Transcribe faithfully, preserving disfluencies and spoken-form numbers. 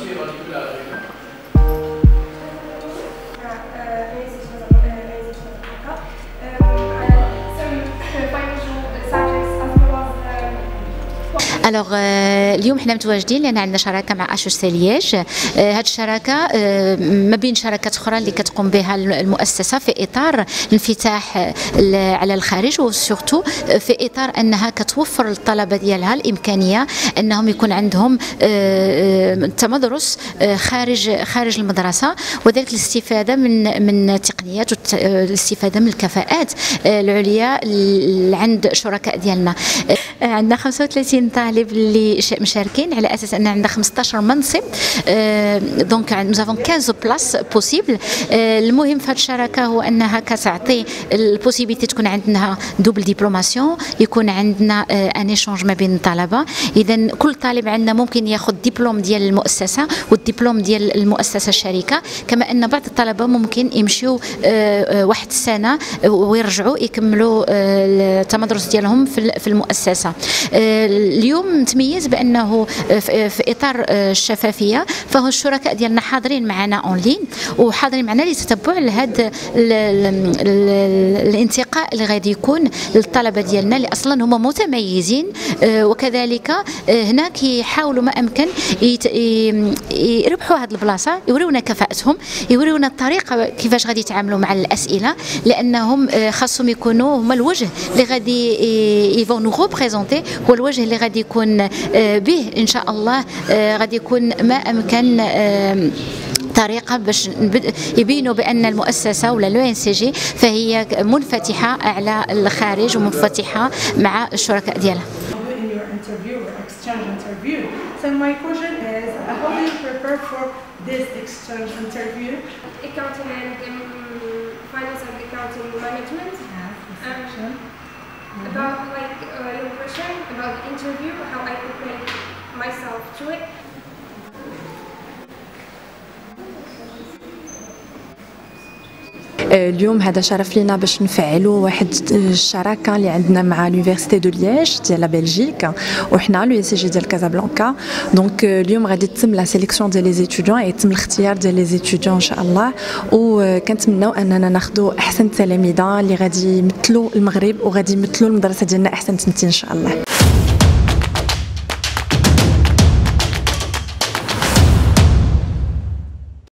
الوغ اليوم حنا متواجدين لان عندنا شراكه مع اشوش سيلياج. هذه الشراكه ما بين شراكات اخرى اللي كتقوم بها المؤسسه في اطار الانفتاح على الخارج، وسورتو في اطار انها كتوفر للطلبه ديالها الامكانيه انهم يكون عندهم تمدرس خارج خارج المدرسه، وذلك الاستفاده من من التقنيات والاستفاده من الكفاءات العليا اللي عند شركاء ديالنا. عندنا خمسة وثلاثين طالب اللي مشاركين على اساس ان عندنا خمسطاش منصب، دونك نو افون خمسطاش بلاص بوسيبل. المهم في هذه الشراكه هو انها كتعطي البوسيبيتي تكون عندنا دوبل ديبلوماسيون، يكون عندنا ان ايشونج ما بين الطلبه. اذا كل طالب عندنا ممكن ياخذ دبلوم ديال المؤسسه والدبلوم ديال المؤسسه الشركه، كما ان بعض الطلبه ممكن يمشيو واحد السنه ويرجعوا يكملوا التمدرس ديالهم في المؤسسه. اليوم نتميز بانه في اطار الشفافيه، فهو الشركاء ديالنا حاضرين معنا اونلاين وحاضرين معنا لتتبع لهذا الانتقاء اللي غادي يكون للطلبه ديالنا اللي اصلا هما متميزين، وكذلك هنا كيحاولوا ما امكن يربحوا هذه البلاصه، يوريونا كفاءتهم، يوريونا الطريقه كيفاش غادي يتعاملوا مع الاسئله، لانهم خاصهم يكونوا هما الوجه اللي غادي يفون نو ريبريزونتي، هو الوجه اللي غادي يكون به ان شاء الله غادي يكون ما امكن طريقه باش يبينوا بان المؤسسه ولا لو ان سي جي فهي منفتحه على الخارج ومنفتحه مع الشركاء ديالها. So my question is, how do you prepare for this exchange interview? Accounting and um, finance and accounting management. Yeah, um, about like uh, your question about the interview, how I prepare myself to it. اليوم هذا شرف لينا باش نفعلوا واحد الشراكه اللي عندنا مع لونيفرسيتي دو لياج ديال بلجيك، وحنا لو سي جي ديال كازابلانكا. دونك اليوم غادي تتم لا سيليكسيون ديال لي زيتيديون، يتم الاختيار ديال لي زيتيديون ان شاء الله، وكنتمناو اننا ناخذوا احسن تلاميذه اللي غادي يمثلوا المغرب وغادي يمثلوا المدرسه ديالنا احسن تمثيل ان شاء الله.